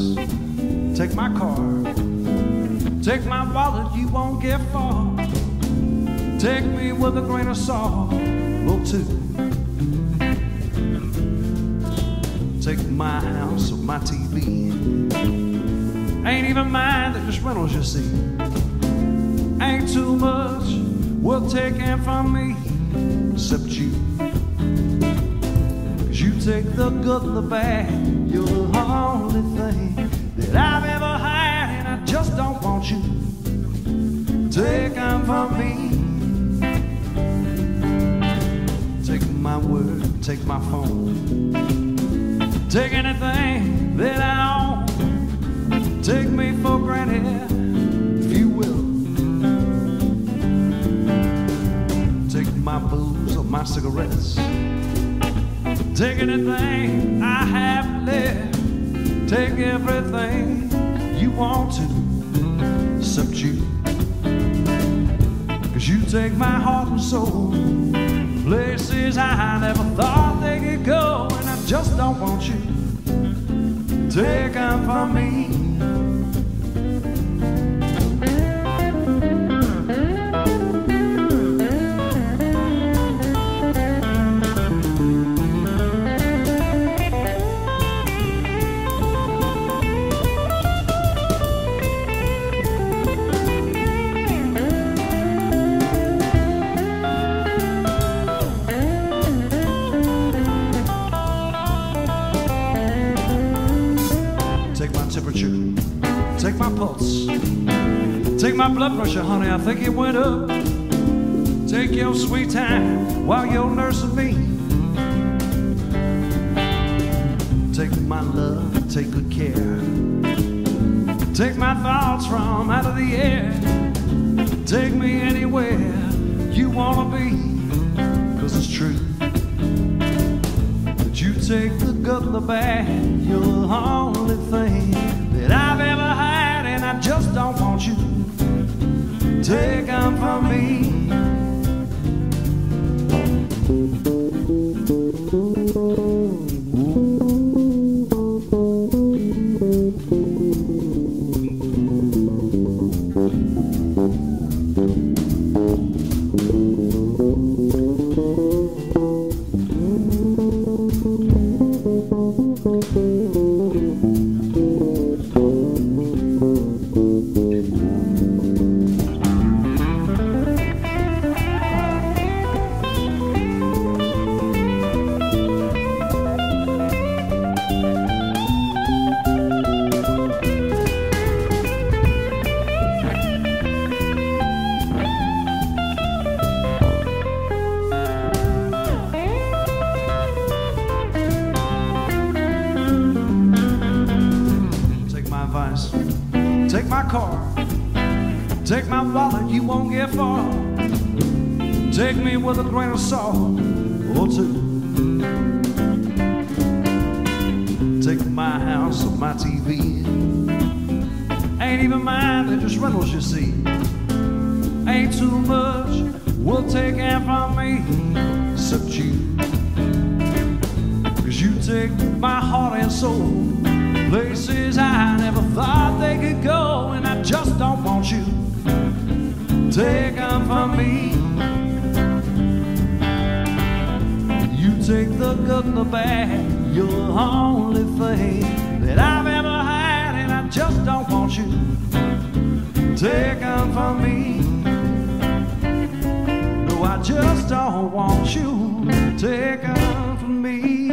take my car, take my wallet, you won't get far. Take me with a grain of salt or two. Take my house or my TV. Ain't even mine, they're just rentals, you see. Ain't too much worth taking from me, except you. 'Cause you take the good and the bad, you're the only thing that I've ever had, and I just don't want you taken from me. Take my word, take my phone, take anything that I own. Take me for granted, if you will. Take my booze or my cigarettes. Take anything I have left. Take everything you want to, except you. 'Cause you take my heart and soul, places I never thought they could go, and I just don't want you taken from me. Take my temperature, take my pulse, take my blood pressure, honey, I think it went up. Take your sweet time while you're nursing me. Take my love, take good care. Take my thoughts from out of the air. Take me anywhere you wanna be, 'cause it's true. You take the good and the bad, you're the only thing that I've ever had, and I just don't want you taken from me. Take my car, take my wallet, you won't get far. Take me with a grain of salt or two. Take my house or my TV. Ain't even mine, they're just rentals, you see. Ain't too much worth taking from me, except you. 'Cause you take my heart and soul, places I never thought they could go, and I just don't want you taken from me. You take the good and the bad, you're the only thing that I've ever had, and I just don't want you taken from me. No, I just don't want you taken from me.